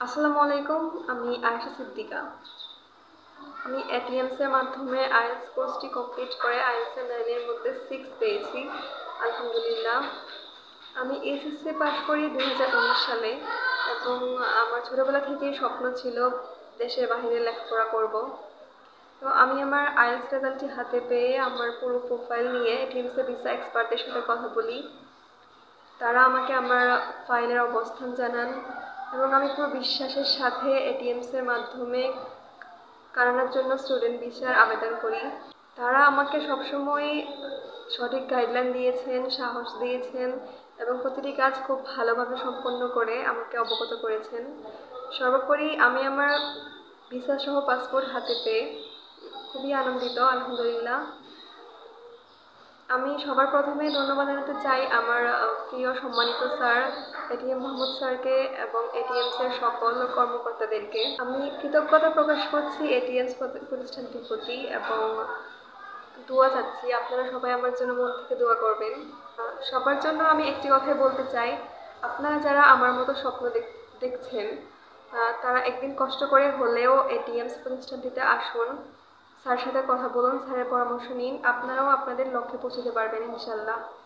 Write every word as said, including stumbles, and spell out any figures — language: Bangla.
আসসালামু আলাইকুম। আমি আয়েশা সিদ্দিকা। আমি এটিএমস এর মাধ্যমে আইএলটিএস কোর্সটি কমপ্লিট করে আইএলটিএস এর নাইন এর মধ্যে সিক্স পেয়েছি, আলহামদুলিল্লাহ। আমি এইচএসসি পাস করি দুই হাজার উনিশ সালে এবং আমার ছোটোবেলা থেকেই স্বপ্ন ছিল দেশের বাইরে লেখাপড়া করব। তো আমি আমার আইএলটিএস রেজাল্টটি হাতে পেয়ে আমার পুরো প্রোফাইল নিয়ে এটিএমস এর ভিসা এক্সপার্টদের সাথে কথা বলি। তারা আমাকে আমার ফাইলের অবস্থান জানান এবং আমি পুরো বিশ্বাসের সাথে এটিএমস এর মাধ্যমে কানাডার জন্য স্টুডেন্ট ভিসার আবেদন করি। তারা আমাকে সবসময় সঠিক গাইডলাইন দিয়েছেন, সাহস দিয়েছেন এবং প্রতিটি কাজ খুব ভালোভাবে সম্পন্ন করে আমাকে অবগত করেছেন। সর্বোপরি আমি আমার ভিসা সহ পাসপোর্ট হাতে পেয়ে খুবই আনন্দিত, আলহামদুলিল্লাহ। আমি সবার প্রথমে ধন্যবাদ জানাতে চাই আমার প্রিয় সম্মানিত স্যার এটিএম মোহাম্মদ স্যারকে এবং এটিএমস এর সকল কর্মকর্তাদেরকে। আমি কৃতজ্ঞতা প্রকাশ করছি এটিএমস প্রতিষ্ঠানটির প্রতি এবং দোয়া চাচ্ছি আপনারা সবাই আমার জন্য মন থেকে দোয়া করবেন। সবার জন্য আমি একটি কথাই বলতে চাই, আপনারা যারা আমার মতো স্বপ্ন দেখছেন তারা একদিন কষ্ট করে হলেও এটিএমস প্রতিষ্ঠানটিতে আসুন, স্যার সাথে কথা বলুন, স্যারের পরামর্শ নিন, আপনারাও আপনাদের লক্ষ্যে পৌঁছতে পারবেন ইনশাল্লাহ।